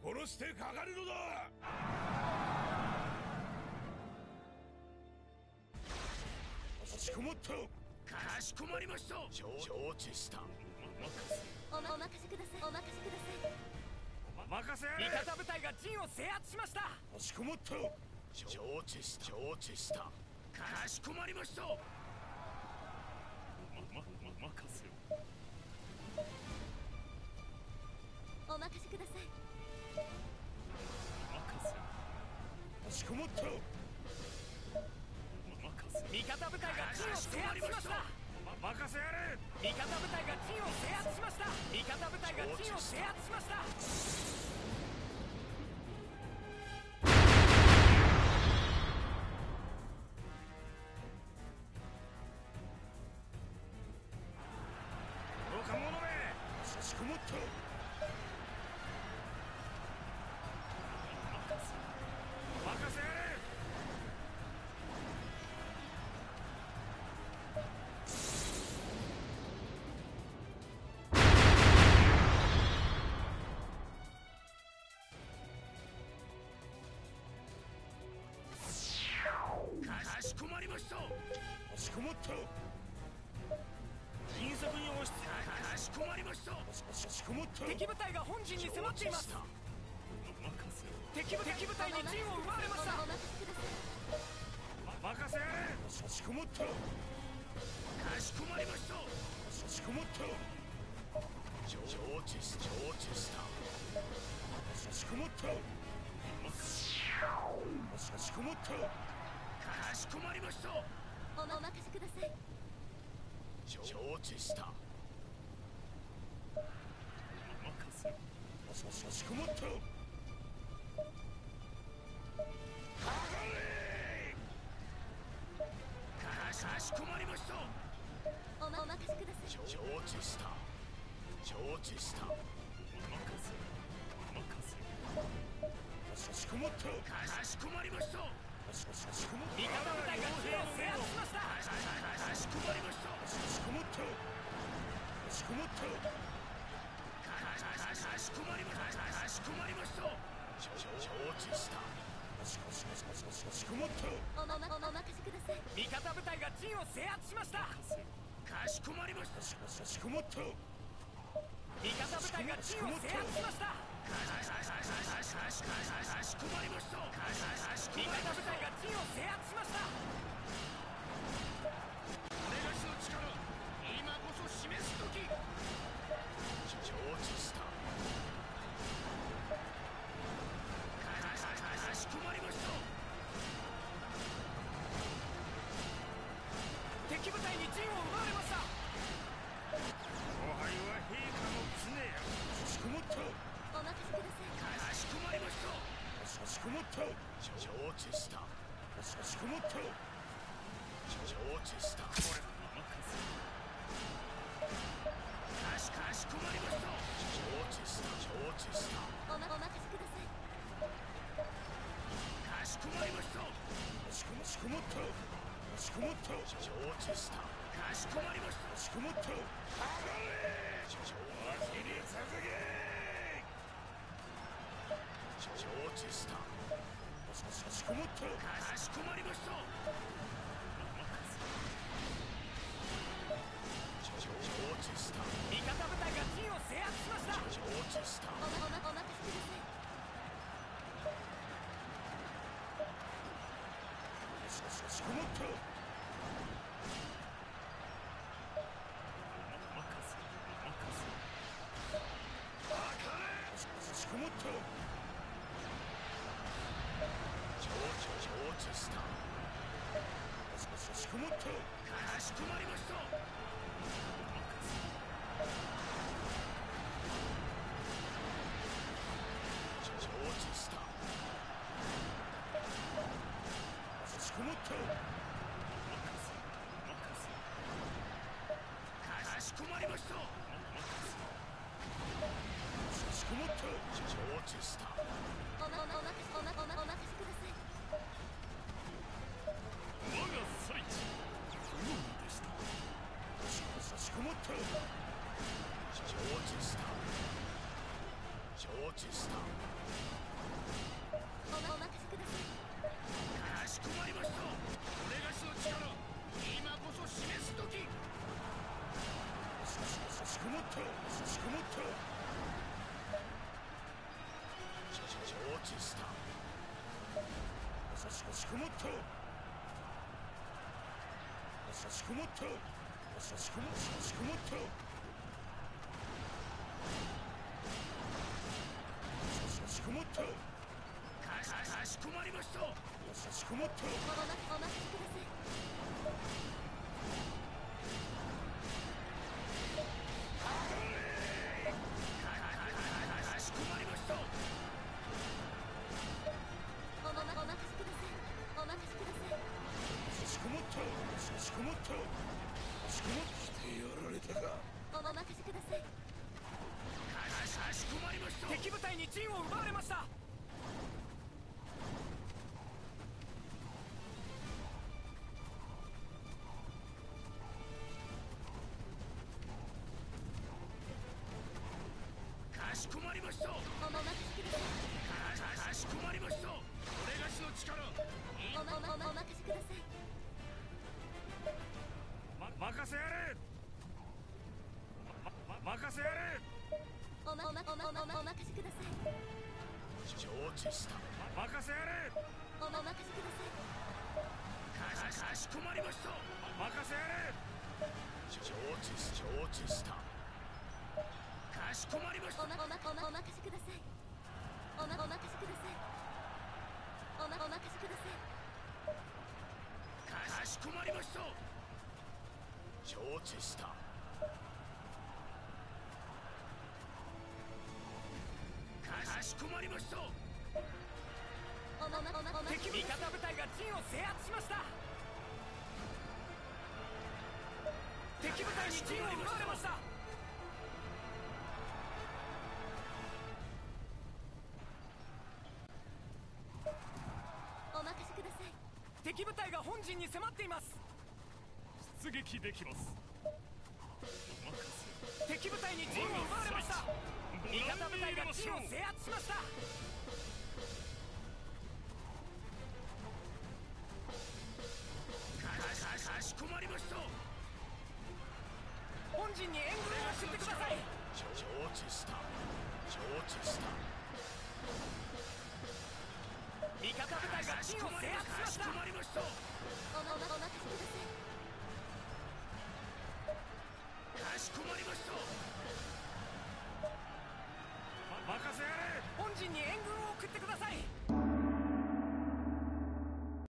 殺してかかるのだ。かしこまった。かしこまりました。承知した。 お任せください。お任せください。 任せ。 味方部隊が陣を制圧しました。 かしこまった。承知した。承知した。かしこまりました。任せろ。 お任せください。 任せろ。かしこまった。 味方部隊が陣を制圧しました。 任せやれ。 味方部隊が陣を制圧しました。味方部隊が陣を制圧しました。 愚か者め。かしこまった。任せやれ。かしこまりました。かしこまった。迅速に押して。かしこまりました。かしこまった。 敵部隊が本陣に迫っています。敵部隊に陣を奪われました。 お任せください。 任せやれ。かしこまった。かしこまりました。かしこまった。承知した。かしこまった。かしこまった。かしこまりました。 お任せください。 承知した。かしこまった。かしこまりました。 お任せください。 承知した。承知した。かしこまった。かしこまりました。かしこまった。 味方部隊が陣を制圧しました。 かしこまりました。かしこまった。かしこまった。かしこまりました。かしこまりました。承知した。かしこまった。 お任せください。 味方部隊が陣を制圧しました。 かしこまりました。かしこまった。 味方部隊が陣を制圧しました。 かしこまりました。 味方部隊が陣を制圧しました。 俺がしの力、今こそ示す時。承知した。かしこまりました。 敵部隊に陣を奪われました。 後輩は陛下の常や。かしこまった。 お任せください。 かしこまりました。かしこまった。承知した。かしこまった。承知した。これかしこまりました。承知した。承知した。 お任せください。 かしこまりました。かしこまった。かしこまった。承知した。かしこまりました。かしこまった。上がれ。わしに続け。承知した。かしこまった。かしこまりました。承知した。 味方部隊が陣を制圧しました。 承知した。 お任せください。 かしこまった。かしこまった。承知した。かしこまった。かしこまりました。承知した。かしこまった。かしこまりました。かしこまった。承知した。 お任せください。 我が最地不運でした。かしこまった。承知した。承知した。 お任せください。 かしこまりました。俺がしの力、今こそ示す時。かしこまった。かしこまった。承知した。かしこまった。かしこまった。かしこまった。かしこまった。かしこまりました。かしこまった。 お任せください。 かしこまりました。 お任せください。お任せください。 かしこまった。かしこまった。かしこまってやられたか。 お任せください。 かしこまりました。 敵部隊に陣を奪われました。 かしこまりました。 お任せください。 かしこまりました。俺がしの力、 お任せください。 任せやれ。任せやれ。 お任せください。 承知した。任せやれ。 お任せください。 かしこまりました。任せやれ。承知した。かしこまりました。 お任せください。お任せください。お任せください。 かしこまりました。承知した。かしこまりました。 敵味方部隊が陣を制圧しました。敵部隊に陣を奪われました。 お任せください。 敵部隊が本陣に迫っています。 出撃できます。 敵部隊に陣を奪われました。味方部隊が陣を制圧しました。 かしこまりました。 本陣に援軍を送ってください。 承知した。 味方部隊が陣を制圧しました。 かしこまりました。 お任せください。 かしこまりました。任せやれ。 本陣に援軍を送ってください。